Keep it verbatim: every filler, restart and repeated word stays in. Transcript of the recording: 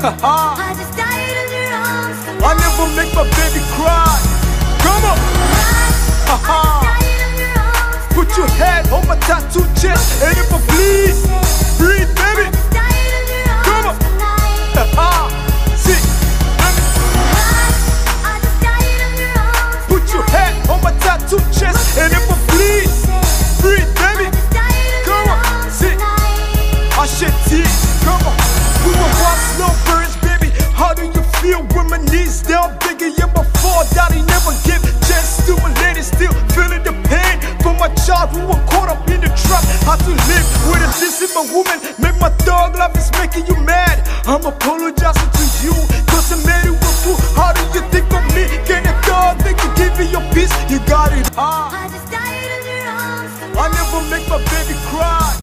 Haha. I just died in your arms tonight. I never make my baby cry. Come on. Haha. Put your head on my tattoo chest, and if I bleed, breathe, baby. Come on. Haha. See. Put your head on my tattoo chest, and if I bleed, breathe, baby. Come on. See. I shed tears. Come on. We were once lovebirds, baby. How do you feel when my knees down, begging you before daddy never give chance to a lady, still feeling the pain from my child who were caught up in the trap. How to live with a decent woman, make my dog life is making you mad. I'm apologizing to you, cause I made it with you. How do you think of me? Can a dog think you give me your peace? You got it, huh? I just died in your arms tonight. I never make my baby cry.